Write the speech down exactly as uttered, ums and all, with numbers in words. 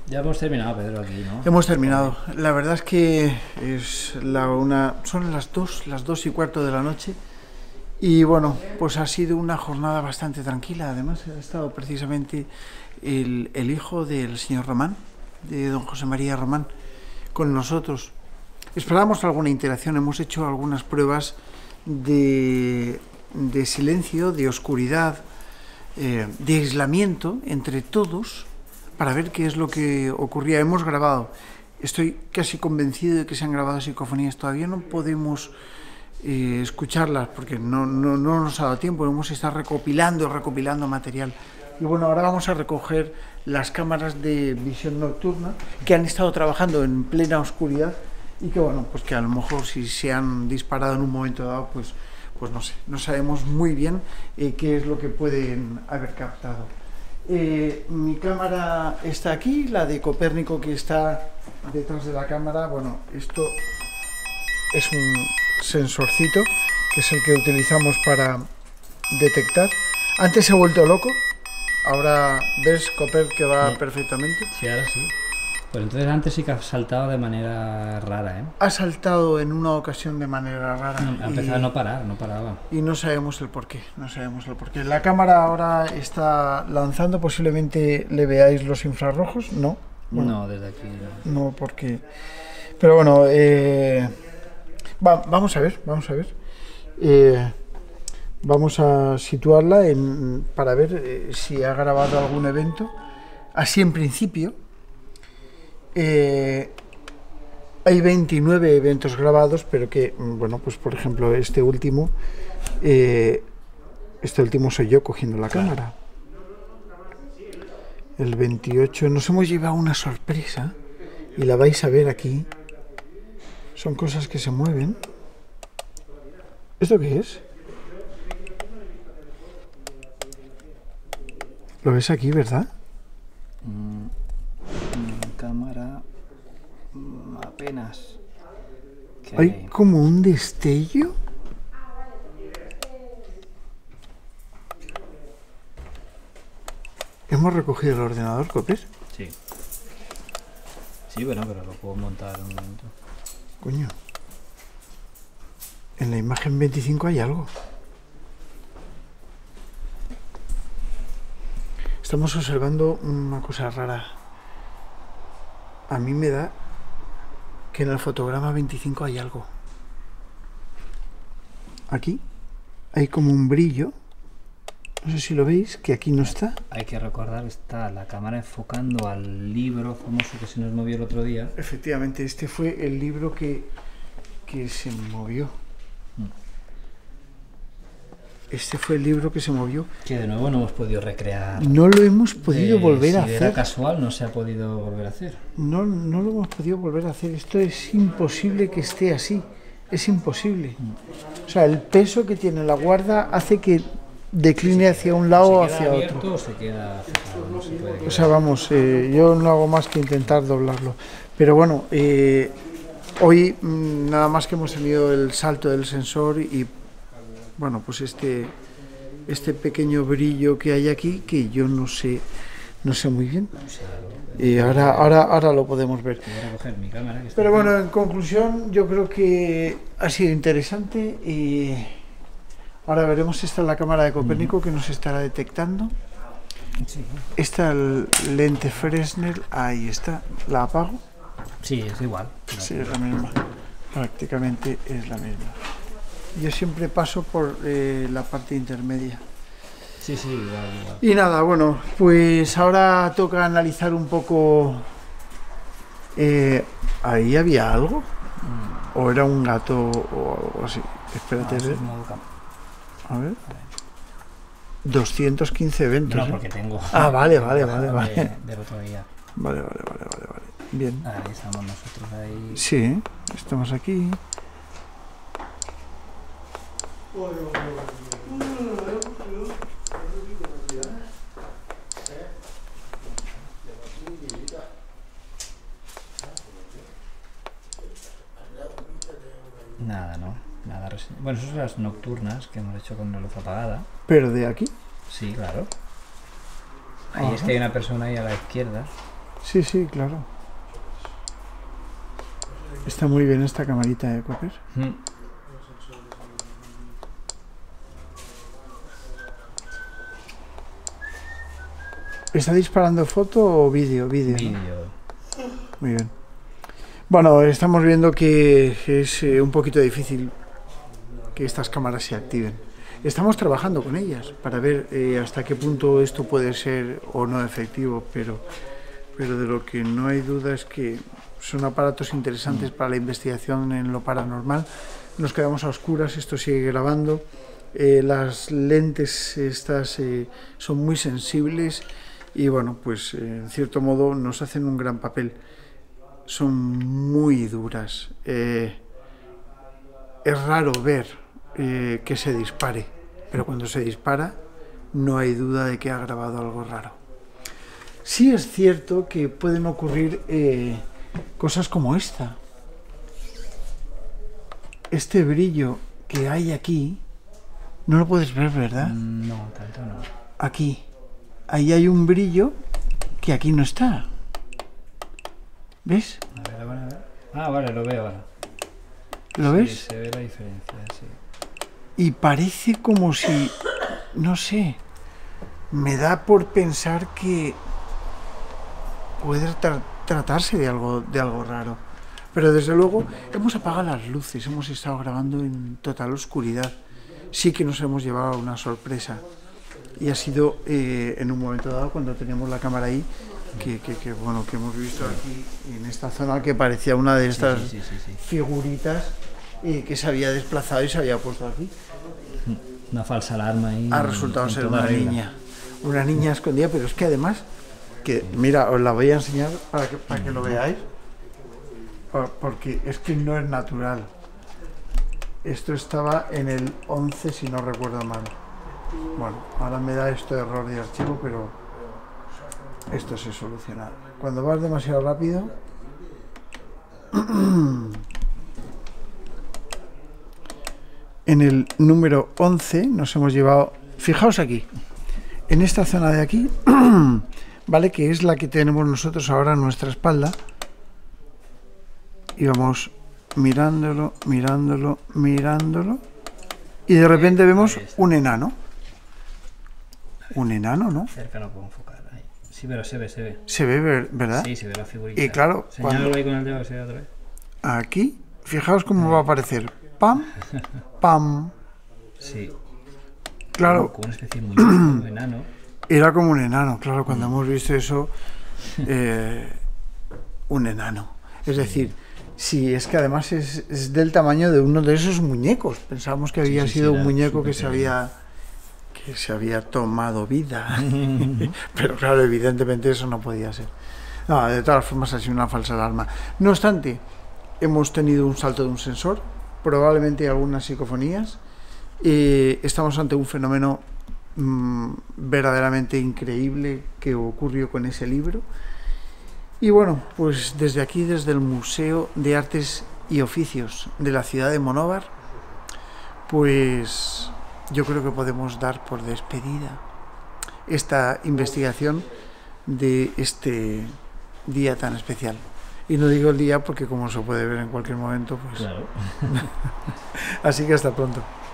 Ya hemos terminado, Pedro, aquí, ¿no? Hemos terminado. La verdad es que es la una, son las dos, las dos y cuarto de la noche. Y bueno, pues ha sido una jornada bastante tranquila. Además, ha estado precisamente el, el hijo del señor Román, de don José María Román, con nosotros. Esperábamos alguna interacción, hemos hecho algunas pruebas de, de silencio, de oscuridad, eh, de aislamiento entre todos, para ver qué es lo que ocurría. Hemos grabado, estoy casi convencido de que se han grabado psicofonías, todavía no podemos eh, escucharlas porque no, no, no nos ha dado tiempo, hemos estado recopilando, recopilando material. Y bueno, ahora vamos a recoger las cámaras de visión nocturna que han estado trabajando en plena oscuridad y que bueno, pues que a lo mejor si se han disparado en un momento dado, pues, pues no sé, no sabemos muy bien eh, qué es lo que pueden haber captado. Eh, mi cámara está aquí, la de Copérnico que está detrás de la cámara. Bueno, esto es un sensorcito que es el que utilizamos para detectar. Antes se ha vuelto loco, ahora ves, Coper, que va sí. perfectamente. Sí, ahora sí. Pues entonces antes sí que ha saltado de manera rara, ¿eh? Ha saltado en una ocasión de manera rara. No, ha empezado y, a no parar, no paraba. Y no sabemos el porqué, no sabemos el porqué. La cámara ahora está lanzando, posiblemente le veáis los infrarrojos, ¿no? Bueno, no, desde aquí no. No, porque... Pero bueno, eh... Va, vamos a ver, vamos a ver. Eh... Vamos a situarla en, para ver eh, si ha grabado algún evento. Así en principio. Eh, hay veintinueve eventos grabados, pero que, bueno, pues por ejemplo, este último, eh, este último soy yo cogiendo la claro. cámara. El veintiocho, nos hemos llevado una sorpresa y la vais a ver aquí. Son cosas que se mueven. ¿Esto qué es? ¿Lo ves aquí, verdad? Mm. Cámara mm, apenas. Hay hay como un destello. ¿Hemos recogido el ordenador, Copes? Sí. Sí, bueno, pero lo puedo montar en un momento. Coño. En la imagen veinticinco hay algo. Estamos observando una cosa rara. A mí me da que en el fotograma veinticinco hay algo. Aquí hay como un brillo. No sé si lo veis, que aquí no está. Hay que recordar que está la cámara enfocando al libro famoso que se nos movió el otro día. Efectivamente, este fue el libro que, que se movió. Este fue el libro que se movió. Que de nuevo no hemos podido recrear. No lo hemos podido de, volver si a hacer. Era casual, no se ha podido volver a hacer. No, no lo hemos podido volver a hacer. Esto es imposible que esté así. Es imposible. Mm. O sea, el peso que tiene la guarda hace que decline hacia un lado o hacia otro. O se queda cerrado, no se puede quedar. O sea, vamos, eh, yo no hago más que intentar doblarlo. Pero bueno, eh, hoy mmm, nada más que hemos tenido el salto del sensor y bueno, pues este, este pequeño brillo que hay aquí, que yo no sé, no sé muy bien. Y ahora, ahora, ahora lo podemos ver. Pero bueno, en conclusión, yo creo que ha sido interesante y ahora veremos. Esta es la cámara de Copérnico que nos estará detectando. Esta el lente Fresnel, ahí está, la apago. Sí, es igual. Sí, es la misma, prácticamente es la misma. Yo siempre paso por eh, la parte intermedia. Sí, sí, igual, igual. Y nada, bueno, pues ahora toca analizar un poco. Eh, ¿Ahí había algo? Mm. ¿O era un gato o algo así? Espérate, no, a ver. doscientos quince eventos. No, porque tengo. Ah, vale, vale, vale, vale. De, del otro día. Vale, vale, vale, vale, vale. Bien. Ahí estamos nosotros ahí. Sí, estamos aquí. Nada, ¿no? Nada. Bueno, eso son las nocturnas que hemos hecho con la luz apagada. ¿Pero de aquí? Sí, claro. Ahí Ajá. Es que hay una persona ahí a la izquierda. Sí, sí, claro. Está muy bien esta camarita de Cooper. Mm. ¿Está disparando foto o vídeo? Vídeo, ¿no? Vídeo. Muy bien. Bueno, estamos viendo que es eh, un poquito difícil que estas cámaras se activen. Estamos trabajando con ellas para ver eh, hasta qué punto esto puede ser o no efectivo, pero, pero de lo que no hay duda es que son aparatos interesantes para la investigación en lo paranormal. Nos quedamos a oscuras, esto sigue grabando. Eh, las lentes estas eh, son muy sensibles y bueno, pues eh, en cierto modo nos hacen un gran papel. Son muy duras. Eh, es raro ver eh, que se dispare, pero cuando se dispara no hay duda de que ha grabado algo raro. Sí es cierto que pueden ocurrir eh, cosas como esta. Este brillo que hay aquí, no lo puedes ver, ¿verdad? No, tanto no. Aquí. Ahí hay un brillo que aquí no está. ¿Ves? A ver, a ver, a ver. Ah, vale, lo veo ahora. ¿Lo Sí, ves? se ve la diferencia, sí. Y parece como si, no sé, me da por pensar que puede tra tratarse de algo, de algo raro. Pero desde luego hemos apagado las luces, hemos estado grabando en total oscuridad. Sí que nos hemos llevado a una sorpresa. Y ha sido eh, en un momento dado cuando teníamos la cámara ahí, que, que, que, bueno, que hemos visto aquí en esta zona que parecía una de estas Sí, sí, sí, sí, sí. figuritas eh, que se había desplazado y se había puesto aquí. Una falsa alarma ahí. Ha resultado en ser toda una regla. niña, una niña escondida, pero es que además, que mira, os la voy a enseñar para que, para que lo veáis, por- porque es que no es natural. Esto estaba en el once, si no recuerdo mal. Bueno, ahora me da esto de error de archivo, pero esto se soluciona. Cuando vas demasiado rápido, en el número once nos hemos llevado, fijaos aquí, en esta zona de aquí, ¿vale? Que es la que tenemos nosotros ahora a nuestra espalda. Y vamos mirándolo, mirándolo, mirándolo. Y de repente vemos un enano. Un enano, ¿no? Cerca no puedo enfocar. Ahí. Sí, pero se ve, se ve. Se ve, ver- ¿verdad? Sí, se ve la figurita. Y claro, Señálalo cuando- ahí con el dedo que se ve otra vez. Aquí, fijaos cómo va a aparecer. Pam, pam. Sí. Claro, Como una especie de muñeco, de enano. era como un enano. Claro, cuando hemos visto eso, eh, un enano. Es decir, sí, es que además es, es del tamaño de uno de esos muñecos. Pensábamos que había sí, sí, sido un era muñeco que súper se había que se había tomado vida. Pero claro, evidentemente eso no podía ser. No, de todas formas ha sido una falsa alarma. No obstante, hemos tenido un salto de un sensor, probablemente algunas psicofonías. Eh, estamos ante un fenómeno mmm, verdaderamente increíble que ocurrió con ese libro. Y bueno, pues desde aquí, desde el Museo de Artes y Oficios de la ciudad de Monóvar, pues yo creo que podemos dar por despedida esta investigación de este día tan especial. Y no digo el día porque como se puede ver en cualquier momento, pues... Claro. Así que hasta pronto.